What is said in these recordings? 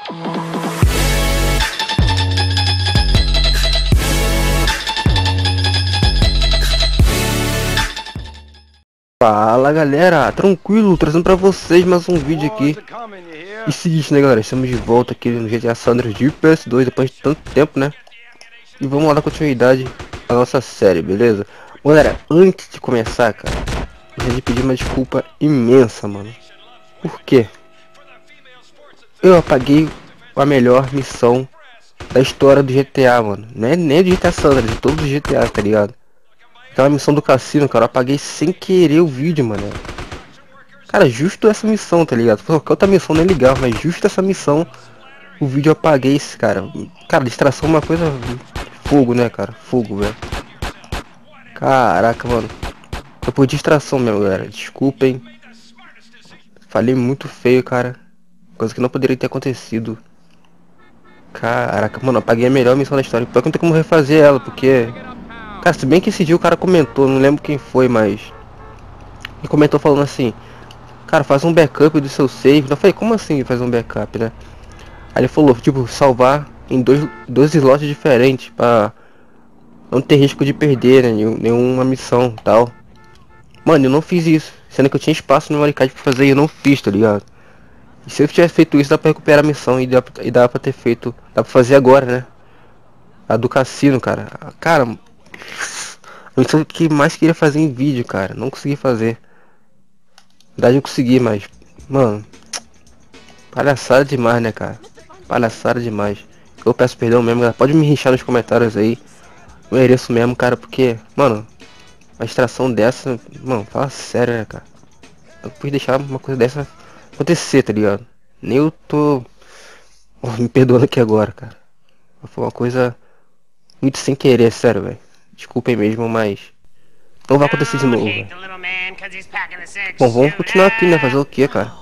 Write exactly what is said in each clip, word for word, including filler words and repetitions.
Fala galera, tranquilo, trazendo pra vocês mais um vídeo aqui. E seguinte, né galera, estamos de volta aqui no G T A San Andreas de P S dois depois de tanto tempo, né? E vamos lá dar continuidade à nossa série, beleza? Galera, antes de começar, cara, eu gostaria de pedir uma desculpa imensa, mano. Por quê? Eu apaguei a melhor missão da história do G T A, mano. Não é nem do G T A San Andreas, de todos os G T A, tá ligado? Aquela missão do cassino, cara, eu apaguei sem querer o vídeo, mano. Cara, justo essa missão, tá ligado? Qualquer outra missão não é legal, mas justo essa missão, o vídeo eu apaguei esse, cara. Cara, distração é uma coisa... Fogo, né, cara? Fogo, velho. Caraca, mano. Foi por distração mesmo, galera. Desculpem. Falei muito feio, cara. Coisa que não poderia ter acontecido. Caraca, mano, eu apaguei a melhor missão da história. Pior que não tem como refazer ela, porque... Cara, se bem que esse dia o cara comentou, não lembro quem foi, mas... Ele comentou falando assim... Cara, faz um backup do seu save. Eu falei, como assim fazer um backup, né? Aí ele falou, tipo, salvar em dois, dois slots diferentes, pra não ter risco de perder, né, nenhuma missão e tal. Mano, eu não fiz isso, sendo que eu tinha espaço no memory card pra fazer e eu não fiz, tá ligado? E se eu tivesse feito isso, dá pra recuperar a missão e dá, e dá pra ter feito, dá pra fazer agora, né? A do cassino, cara. Cara, a missão que mais queria fazer em vídeo, cara, não consegui fazer. Na verdade eu consegui, mas, mano, palhaçada demais, né, cara? Palhaçada demais. Eu peço perdão mesmo, galera. Pode me rinchar nos comentários aí. Eu mereço mesmo, cara, porque, mano, uma extração dessa, mano, fala sério, né, cara? Eu fui deixar uma coisa dessa acontecer, tá ligado? Nem eu tô oh, me perdoando aqui agora, cara. Foi uma coisa muito sem querer, sério, velho. Desculpem mesmo, mas não vai acontecer de novo, véio. Bom, vamos continuar aqui, né? Fazer o que, cara?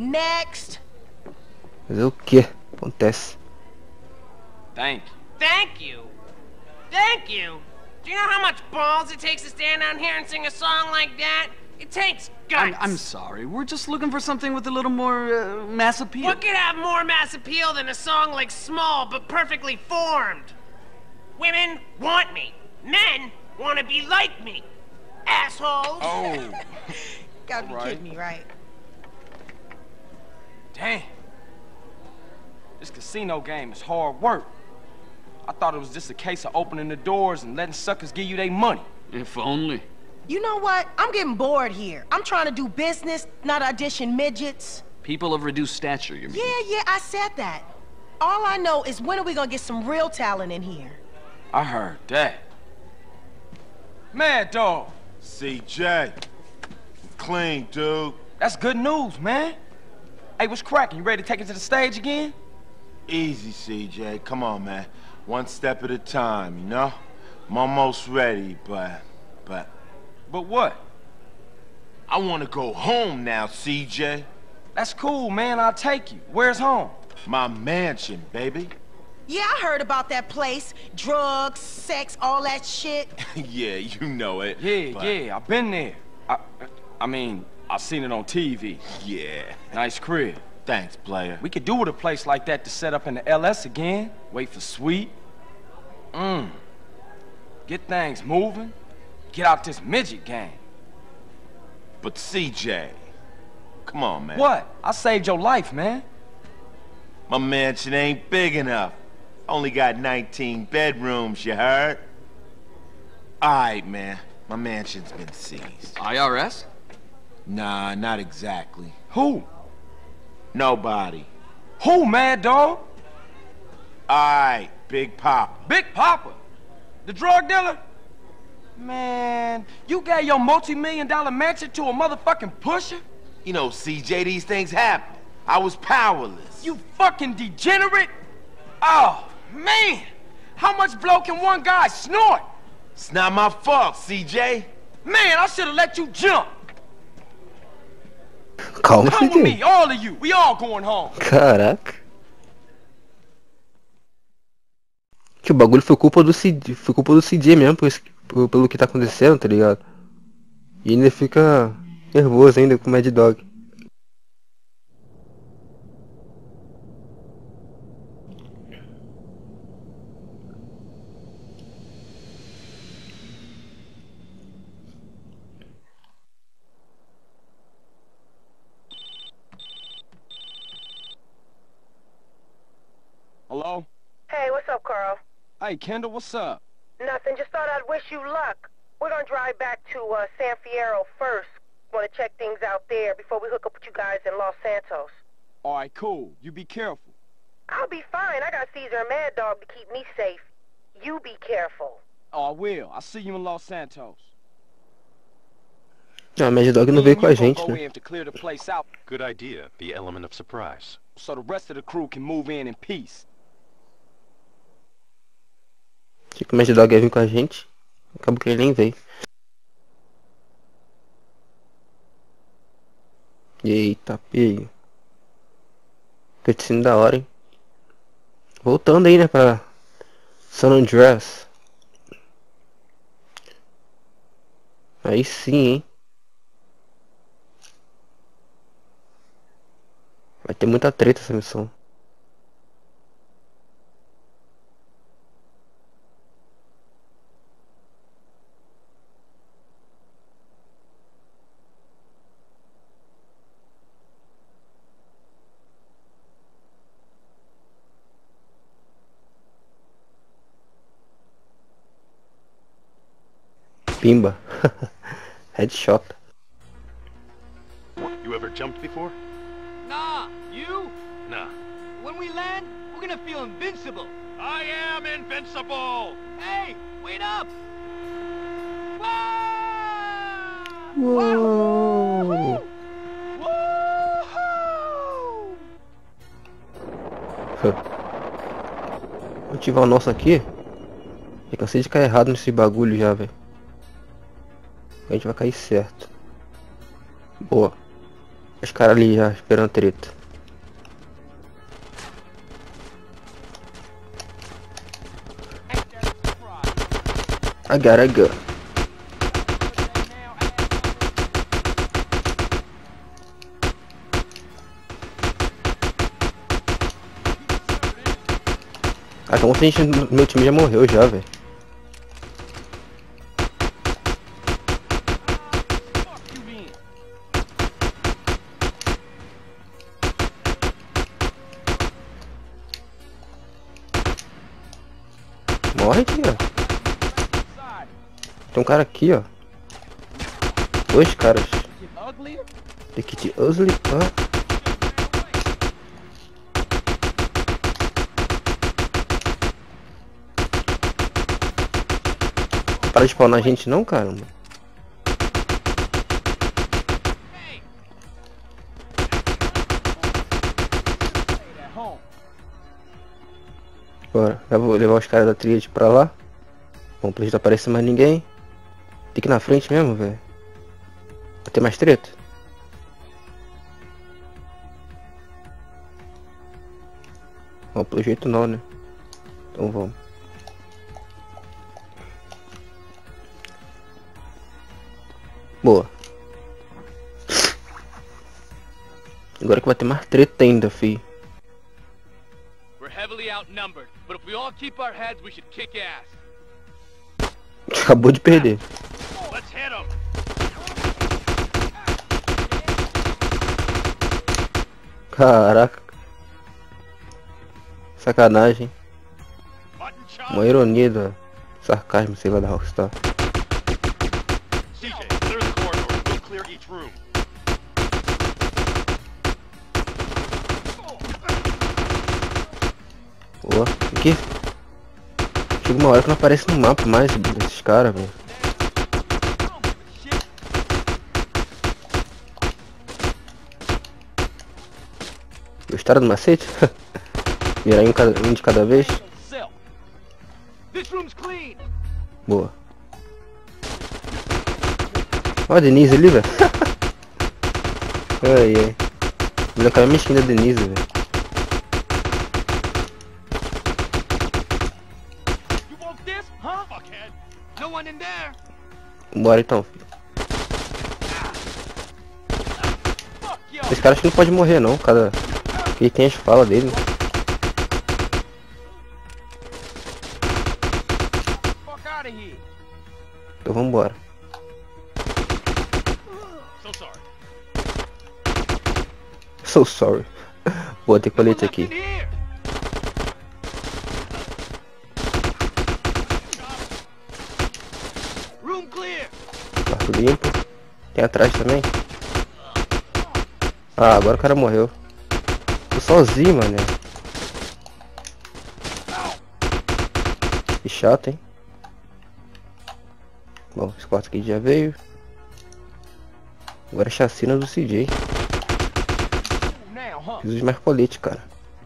Fazer o que? Acontece. Thank you. Thank you? Thank you? Do you know how much balls it takes to stand down here and sing a song like that? It takes guts. I'm, I'm sorry. We're just looking for something with a little more uh, mass appeal. What could have more mass appeal than a song like Small but perfectly formed? Women want me. Men want to be like me. Assholes. Oh. Gotta be Right. kidding me, right? Damn. This casino game is hard work. I thought it was just a case of opening the doors and letting suckers give you their money. If only. You know what? I'm getting bored here. I'm trying to do business, not audition midgets. People of reduced stature, you mean? Yeah, yeah, I said that. All I know is when are we gonna get some real talent in here? I heard that. Mad Dog. C J. Clean, dude. That's good news, man. Hey, what's cracking? You ready to take it to the stage again? Easy, C J. Come on, man. One step at a time, you know? I'm almost ready, but... But... But what? I want to go home now, C J. That's cool, man. I'll take you. Where's home? My mansion, baby. Yeah, I heard about that place. Drugs, sex, all that shit. Yeah, you know it. Yeah, but- yeah. I've been there. I, I mean, I've seen it on T V. Yeah. Nice crib. Thanks, player. We could do with a place like that to set up in the L S again. Wait for Sweet. Mmm. Get things moving. Get out this midget game. But C J, come on, man. What? I saved your life, man. My mansion ain't big enough. Only got nineteen bedrooms, you heard? Alright, man. My mansion's been seized. I R S? Nah, not exactly. Who? Nobody. Who, Mad Dog? Alright, Big Papa. Big Papa? The drug dealer? Man, you gave your multi-million dollar mansion to a motherfucking pusher? You know, C J, these things happen. I was powerless. You fucking degenerate? Oh, man! How much blow can one guy snort? It's not my fault, C J. Man, I should have let you jump. Calma, Come with me, C J. all of you. We all going home. Caraca. Que o bagulho foi culpa do C J, foi culpa do C J mesmo, por esse, por, pelo que tá acontecendo, tá ligado? E ainda fica nervoso ainda com o Mad Dog. Hello? Hey, what's up, Carl? Hey, Kendall, what's up? Nothing, just thought I'd wish you luck. We're gonna drive back to uh, San Fierro first. Want to check things out there before we hook up with you guys in Los Santos. Alright, cool. You be careful. I'll be fine. I got Caesar and Mad Dog to keep me safe. You be careful. Oh, I will. I'll see you in Los Santos. Ah, Mad Dog não veio com a gente, Go né? in to clear the place out Good idea. The element of surprise. so the rest of the crew can move in in peace. Achei que o Mad Dog ia vir com a gente. Acabou que ele nem veio. Eita, peio. Cutscene da hora, hein? Voltando aí, né, pra San Andreas. Aí sim, hein? Vai ter muita treta essa missão. Pimba. Headshot. You ever jumped before? Nah, you? Nah. When we land, we're gonna feel invincible. I am invincible! Hey, wait up! Uou. Vou ativar o nosso aqui. Eu cansei de cair errado nesse bagulho já, velho. A gente vai cair certo. Boa. Os caras ali já esperando treta. I gotta go. Ah, então muita gente no meu time já morreu já, velho. Morre aqui, ó. Tem um cara aqui, ó. Dois caras. The Kid Ugly, ó. Para de spawnar a gente não, caramba. Bora, já vou levar os caras da tríade pra lá. Bom, pra gente não aparecer mais ninguém. Tem que ir na frente mesmo, velho. Vai ter mais treta? Bom, pelo jeito não, né? Então vamos. Boa. Agora que vai ter mais treta ainda, fi. We're heavily outnumbered, but if we all keep our heads, we should kick ass. Acabou de perder. Let's hit 'em. Caraca. Sacanagem. Uma ironia do sarcasmo, sei lá, da Rockstar. C J, clear the corridor. We'll clear each room. Boa. Aqui. Chega uma hora que não aparece no mapa mais esses caras, velho. Gostaram do macete? Virar um, um de cada vez. Boa. Olha a Denise ali, velho. Ai, ai. Olha a cara mesquinha da Denise, velho. Bora então, filho. Esse cara acho que não pode morrer não, cada... Ele tem as falas dele. Então vambora. So sorry. So sorry. Vou ter colete aqui. Limpo. Tem atrás também. Ah, agora o cara morreu. Tô sozinho, mano. Que chato, hein? Bom, esse quarto aqui já veio. Agora é chacina do C J. Preciso de mais colete, cara.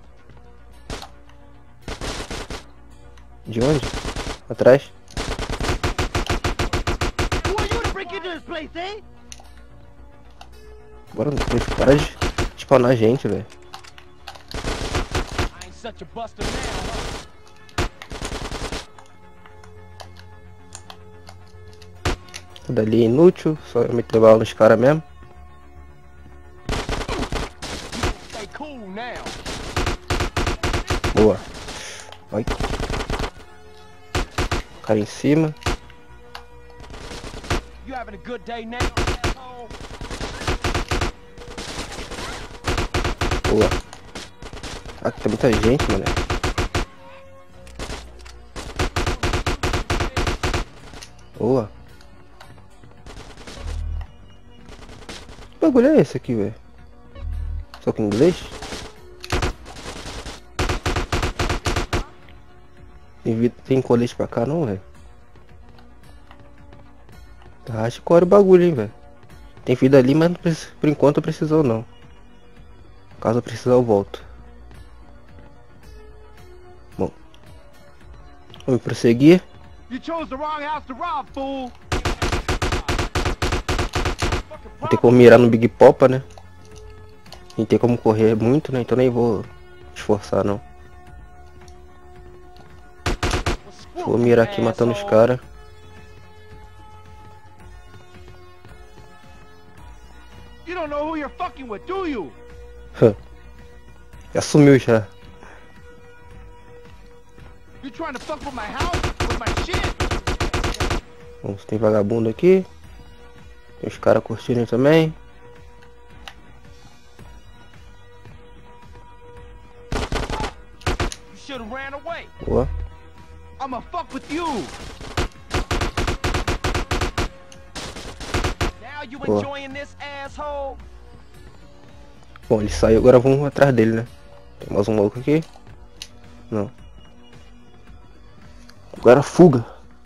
De onde? Atrás? Bora, para de spawnar a gente, velho. Tudo ali é inútil, só meter bala nos caras mesmo. Boa. Vai. Cara em cima. Boa. Aqui tem muita gente, mano. Boa. Que bagulho é esse aqui, velho? Só com inglês? Tem, tem colete pra cá não, velho? Tá hardcore o bagulho, hein, velho? Tem vida ali, mas não precisa, por enquanto não precisou não. Caso eu precisar eu volto. Bom. Vamos prosseguir. Não tem como mirar no Big Popa, né? Não tem como correr muito, né? Então nem vou esforçar não. Vou mirar aqui matando os caras. You don't know who you're fucking with, do you? Já sumiu já. You trying to fuck with my house, with my shit? Bom, tem vagabundo aqui. Tem os caras curtindo também. You should have ran away. Boa. I'ma fuck with you. Now you Boa. enjoying this asshole? Bom, ele saiu, agora vamos atrás dele, né? Tem mais um maluco aqui? Não. Agora fuga.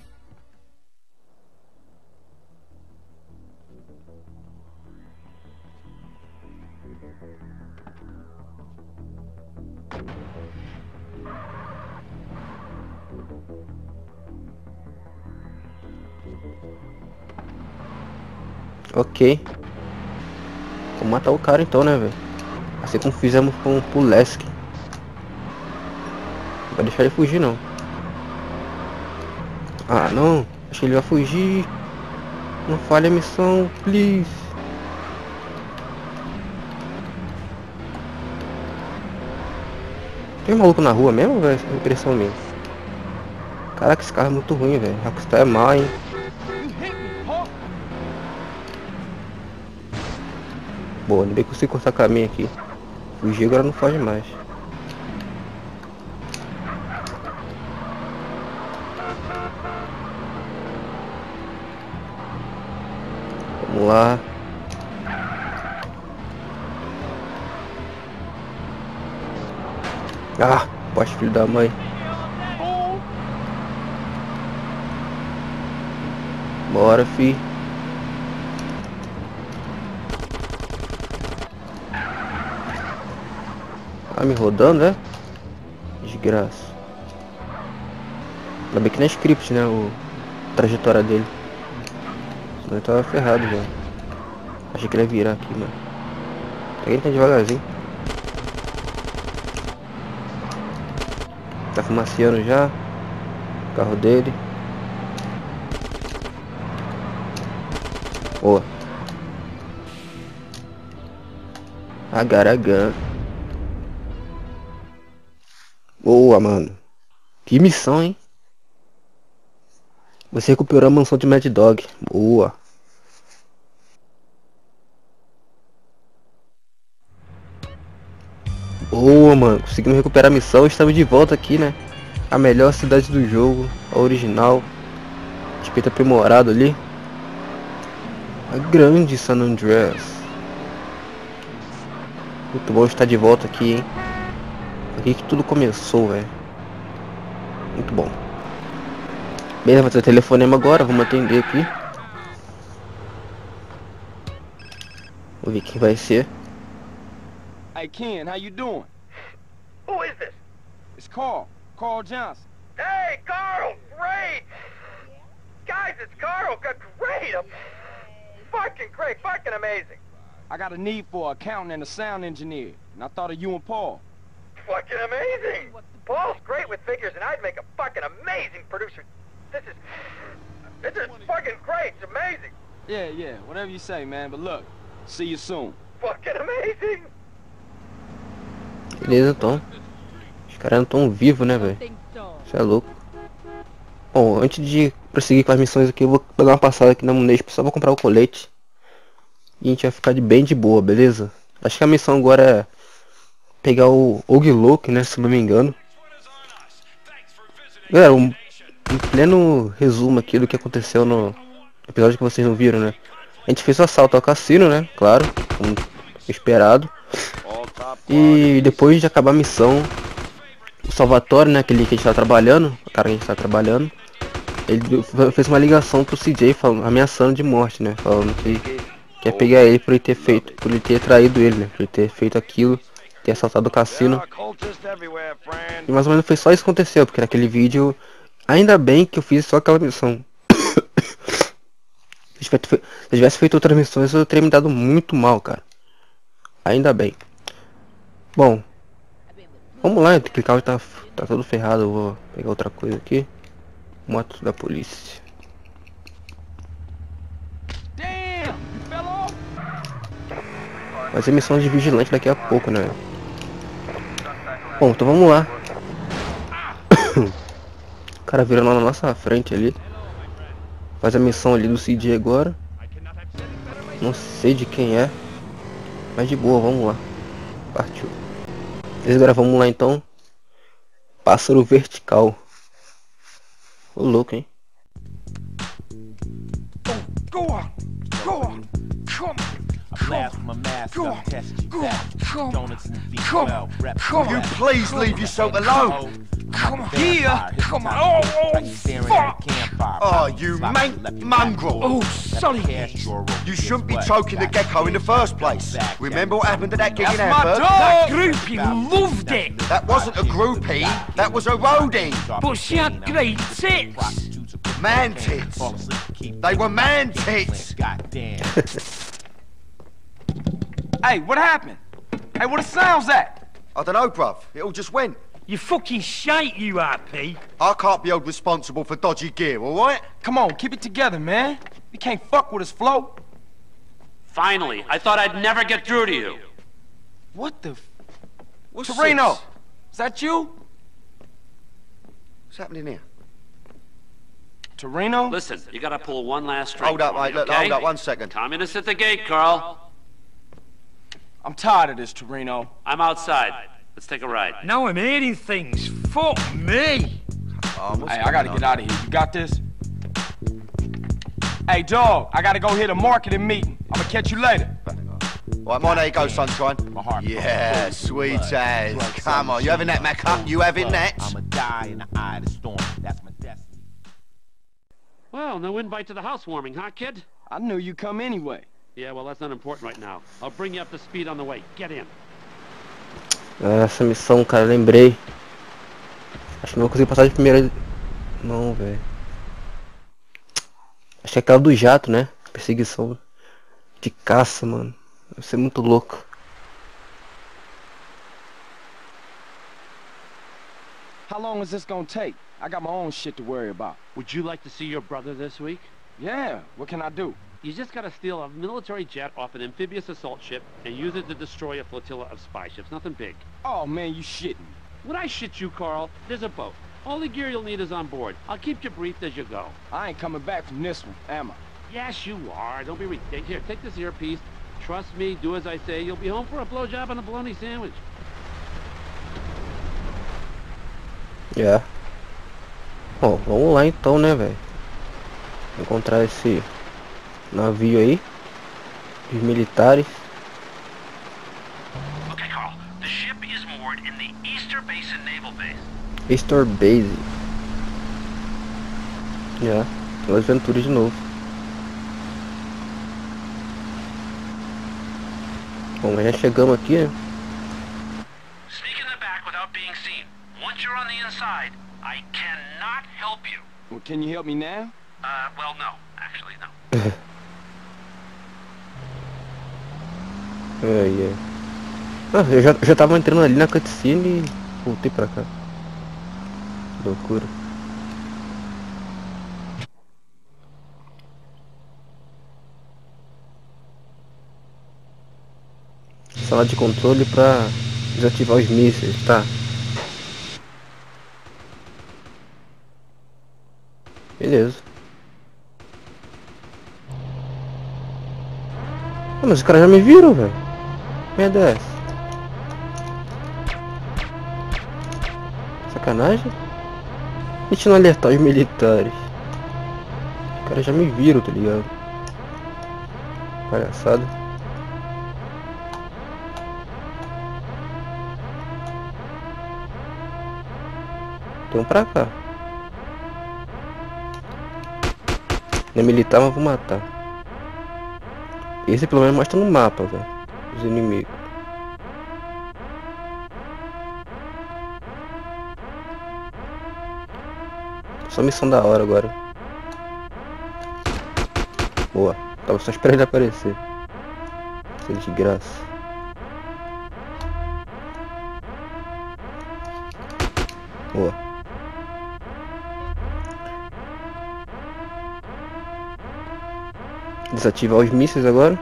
Ok. Vamos matar o cara então, né, velho? Assim como fizemos com o Pulaski. Não vai deixar ele fugir não. Ah não, acho que ele vai fugir. Não falha a missão, please. Tem maluco na rua mesmo, velho? Essa é impressão minha. Caraca, esse carro é muito ruim, velho. Rockstar é má, hein? Boa, ainda bem que eu consigo cortar caminho aqui. Fugir agora não foge mais. Vamos lá. Ah, poxa, filho da mãe. Bora, fi. Ah, me rodando, né? Desgraça. Ainda bem que não é script, né? O... A trajetória dele. Senão ele tava ferrado já. Achei que ele ia virar aqui, mano. Alguém tá devagarzinho. Tá fumaciando já. O carro dele. Boa. Agar-agar. Boa, mano. Que missão, hein? Você recuperou a mansão de Mad Dog. Boa. Boa, mano. Conseguimos recuperar a missão. Estamos de volta aqui, né? A melhor cidade do jogo. A original. Respeito aprimorado ali. A grande San Andreas. Muito bom estar de volta aqui, hein? Aqui que tudo começou, velho. Muito bom. Beleza, vai ter telefonema agora, vamos atender aqui. Vamos ver quem vai ser. Hey Ken, how you doing? Who is this? It's Carl. Carl Johnson. Hey, Carl! Great! Guys, it's Carl! G- Great! I'm fucking great! Fucking amazing! I got a need for an accountant and a sound engineer, and I thought of you and Paul. Fucking amazing! Paul's great with figures, and I'd make a fucking amazing producer. This is... This is fucking great! It's amazing! Yeah, yeah, whatever you say, man, but look, see you soon. Fucking amazing! Beleza, então. Os caras não estão vivos, né, velho? Isso é louco. Bom, antes de prosseguir com as missões aqui, eu vou dar uma passada aqui na Munesp, só vou comprar o colete. E a gente vai ficar de bem de boa, beleza? Acho que a missão agora é pegar o Oglock, né, se não me engano. Galera, um, um pleno resumo aqui do que aconteceu no episódio que vocês não viram, né? A gente fez o assalto ao cassino, né, claro, como esperado. E depois de acabar a missão, o Salvatore, né, aquele que a gente tá trabalhando, o cara que a gente tá trabalhando, ele fez uma ligação pro C J falando, ameaçando de morte, né, falando que quer pegar ele por ele ter feito, por ele ter traído ele, né, por ele ter feito aquilo, ter assaltado o cassino. E mais ou menos foi só isso que aconteceu, porque naquele vídeo, ainda bem que eu fiz só aquela missão. Se eu tivesse feito outras missões, eu teria me dado muito mal, cara. Ainda bem. Bom, vamos lá, aquele carro tá, tá todo ferrado, eu vou pegar outra coisa aqui. Moto da polícia. Vai ser missão de vigilante daqui a pouco, né? Bom, então vamos lá. O cara virando lá na nossa frente ali. Faz a missão ali do C J agora. Não sei de quem é, mas de boa, vamos lá. Partiu. Beleza, agora vamos lá então. Pássaro vertical. Ô louco, hein? Go on, go on, come on, You please leave yourself alone. come on, here, come on, oh, oh, fuck! Oh, you man mongrel. Oh, sorry, You shouldn't be choking the gecko in the first place. Remember what happened at that gig in that's my Hamburg? dog! Groupie loved it, That wasn't a groupie, that was a roadie. but she had great tits. Man tits. They were man tits. Hey, what happened? Hey, what the sound's that? I don't know, bruv. It all just went. You fucking shite, you R P. I can't be held responsible for dodgy gear, alright? Come on, keep it together, man. You can't fuck with us, Flo. Finally, I thought I'd never get through to you. What the f... What's Torino, this? is that you? What's happening here? Torino? Listen, you gotta pull one last string. Hold up, for me, mate. Look, okay? hold up one second. Communists at the gate, Carl. I'm tired of this, Torino. I'm outside. Let's take a ride. Now I'm hearing things. Fuck me. Oh, what's Hey, I going gotta on? get out of here. You got this? Hey, dog, I gotta go hit a marketing meeting. I'm gonna catch you later. Right, mine, there you go, sunshine. My heart. Yeah, sweet as. Come on, you having that, Macca? You having that? I'ma die in the eye of the storm. That's my destiny. Well, no invite to the housewarming, huh, kid? I knew you'd come anyway. Yeah, well, that's not important right now. I'll bring you up to speed on the way. Get in. Essa missão, cara, lembrei. Acho que não consegui passar de primeira. Não, velho. Acho que é aquela do jato, né? Perseguição de caça, mano. Deve ser muito louco. How long is this gonna take? I got my own shit to worry about. Would you like to see your brother this week? Yeah, what can I do? You just gotta steal a military jet off an amphibious assault ship and use it to destroy a flotilla of spy ships. Nothing big. Oh, man, you shitting me. When I shit you, Carl, there's a boat. All the gear you'll need is on board. I'll keep you briefed as you go. I ain't coming back from this one, am I? Yes, you are. Don't be ridiculous. Here, take this earpiece. Trust me, do as I say. You'll be home for a blowjob and a bologna sandwich. É. Bom, vamos lá então, né, velho? Encontrar esse navio aí. Os militares. Okay, Carl. The ship is moored in the Easter Basin Naval Base. Easter Base. Já, Las Venturas de novo. Bom, mas já chegamos aqui, né? Sneak in the back without being seen. Once you're on the inside, I cannot help you. Well, can you help me now? Uh, well, no. Actually, no. Ai, ai. Ah, eu já, já tava entrando ali na cutscene e voltei pra cá. Que loucura. Sala de controle pra desativar os mísseis, tá? Beleza. Ah, mas os caras já me viram, velho. Merda é essa? Sacanagem? A gente não alertar os militares. Os caras já me viram, tá ligado? Palhaçada. Tem um pra cá. Não é militar, mas vou matar. Esse pelo menos mostra no mapa, velho. Os inimigos. Só missão da hora agora. Boa. Tava só esperando ele aparecer. Isso é de graça. Boa. Desativar os mísseis agora.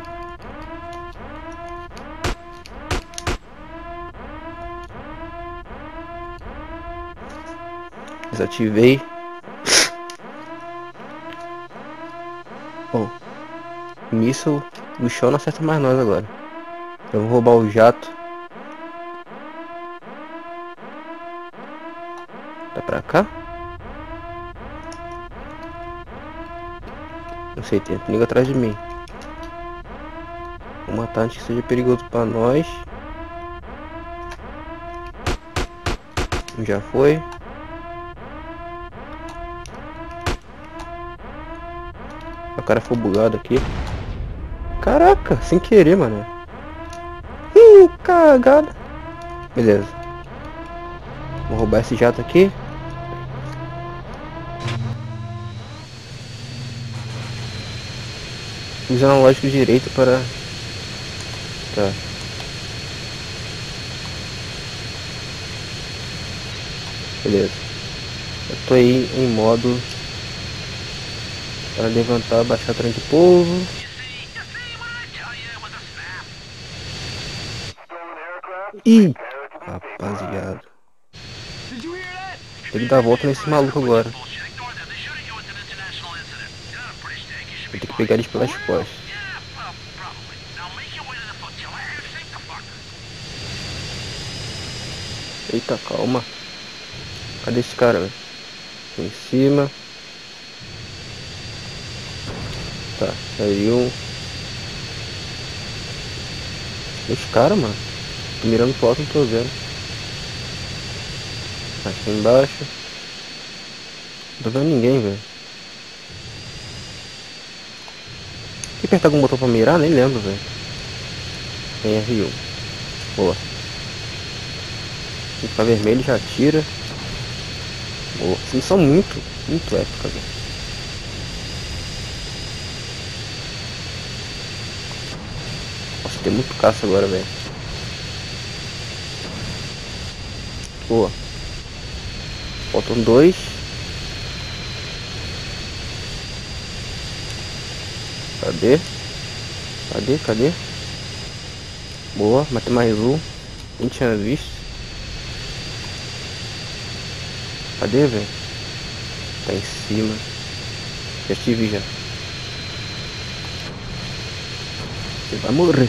Desativei. Bom, o míssil no chão não acerta mais nós agora. Eu vou roubar o jato. Tá pra cá? Não sei, tem inimigo atrás de mim. Vou matar antes que seja perigoso pra nós. Já foi. O cara foi bugado aqui. Caraca, sem querer, mano. Ih, cagada. Beleza. Vou roubar esse jato aqui. Usa analógico direito para... Tá. Beleza. Eu tô aí em modo para levantar, baixar a trem de povo. Ih, rapaziada. Tem que dar a volta nesse maluco agora. Vou ter que pegar eles pelas costas. Eita, calma. Cadê esse cara, velho? Em cima. Tá, saiu um. Os caras, mano. Tô mirando pro alto, não tô vendo. Aqui embaixo. Não tô vendo ninguém, velho. Tem que apertar algum botão pra mirar? Nem lembro, velho. Tem R um. Boa. Se ficar vermelho já tira. Boa. Essa missão muito, muito épica, velho. Nossa, tem muito caça agora, velho. Boa. Faltam dois. Cadê? Cadê? Cadê? Boa, matei mais um. Nem tinha visto. Cadê, velho? Tá em cima. Já te vi já. Você vai morrer.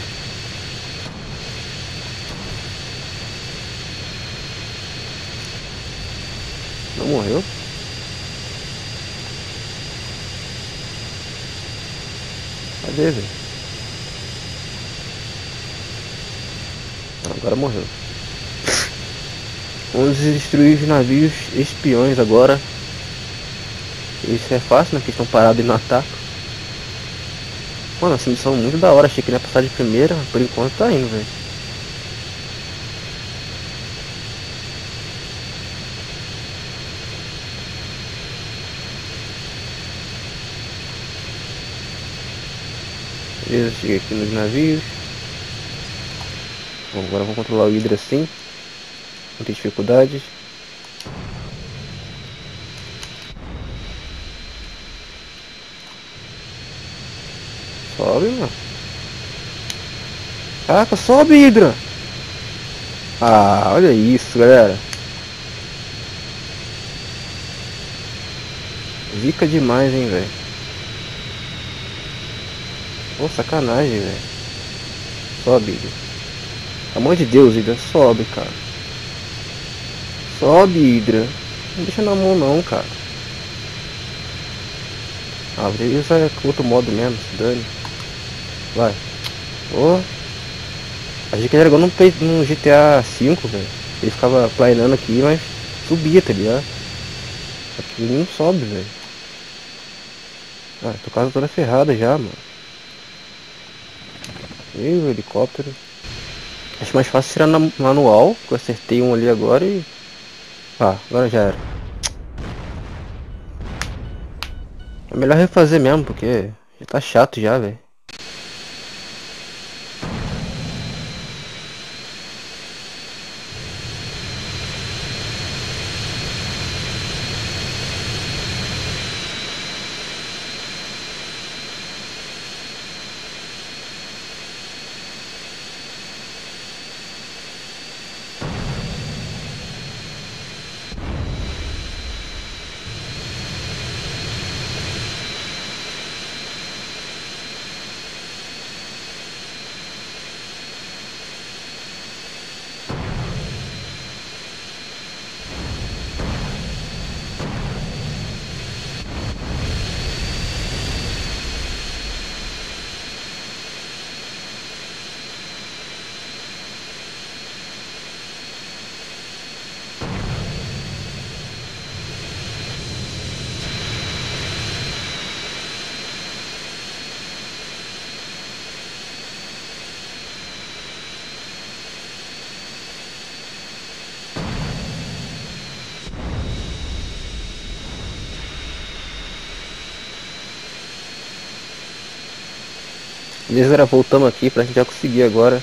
Não morreu? Cadê, velho? agora morreu. Vamos destruir os navios espiões agora. Isso é fácil, né? Porque estão parados e não atacam. Mano, essa missão é muito da hora. Achei que não ia passar de primeira, mas por enquanto tá indo, velho. Beleza, cheguei aqui nos navios. Bom, agora vamos controlar o Hydra assim. Não tem dificuldades. Sobe, mano. Caraca, sobe, Hydra! Ah, olha isso, galera. Zica demais, hein, velho. Pô, sacanagem, velho. Sobe, Hydra. Pelo amor de Deus, Hydra, sobe, cara. Sobe, Hydra. Não deixa na mão não, cara. Ah, vou usar outro modo mesmo, se dane. Vai. Oh. Achei que ele era igual no, no G T A cinco, velho. Ele ficava planeando aqui, mas subia, tá ligado? Aqui não sobe, velho. Ah, tô quase toda ferrada já, mano. E o helicóptero. Acho mais fácil tirar na manual, que eu acertei um ali agora e... Ah, agora já era. É melhor refazer mesmo, porque já tá chato já, velho. Beleza, galera, voltamos aqui pra gente já conseguir agora.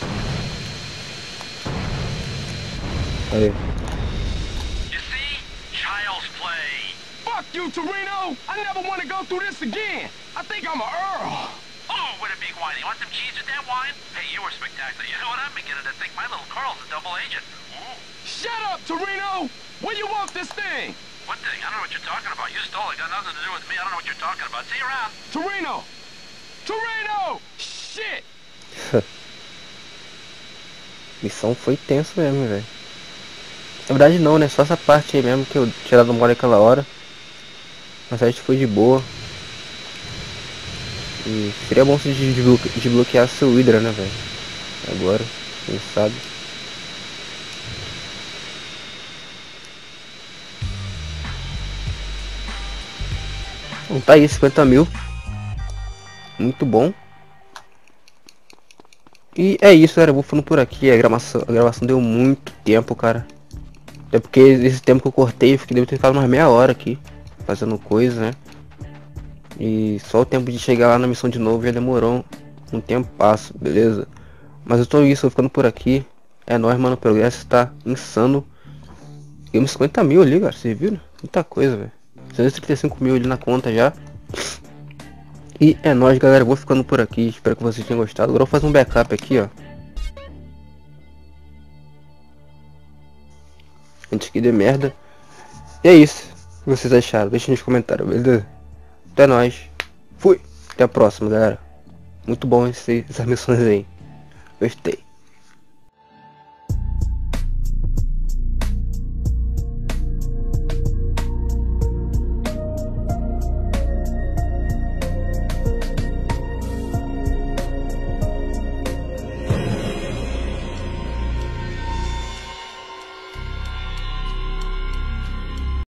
Aí. You see? Child's play. Fuck you, Torino! I never want to go through this again. I think I'm a Earl. Oh, what a big wine. You want some cheese with that wine? Hey, you were spectacular. You know what? I'm beginning to think my little Carl's a double agent. Ooh. Shut up, Torino! Where you want this thing? What thing? I don't know what you're talking about. You stole it. Got nothing to do with me. I don't know what you're talking about. See you around. Torino! Torino! Shit! Missão foi tenso mesmo, velho. Na verdade não, né? Só essa parte aí mesmo que eu tinha dado mole aquela hora. Mas a gente foi de boa. E seria bom se desbloque desbloquear seu Hydra, né, velho? Agora, quem sabe. Então tá aí, cinquenta mil. Muito bom. E é isso, galera. Eu vou falando por aqui. A gravação, a gravação deu muito tempo, cara. Até porque esse tempo que eu cortei, eu fiquei, devo ter ficado umas meia hora aqui fazendo coisa, né? E só o tempo de chegar lá na missão de novo já demorou um tempo passo, beleza? Mas eu tô isso, eu ficando por aqui. É nóis, mano. O progresso tá insano. Ganhamos cinquenta mil ali, cara. Vocês viram? Muita coisa, velho. duzentos e trinta e cinco mil ali na conta já. E é nóis, galera. Eu vou ficando por aqui. Espero que vocês tenham gostado. Agora eu vou fazer um backup aqui, ó. Antes que dê merda. E é isso. O que vocês acharam? Deixa nos comentários, beleza? Até nóis. Fui. Até a próxima, galera. Muito bom esse, essas missões aí. Gostei.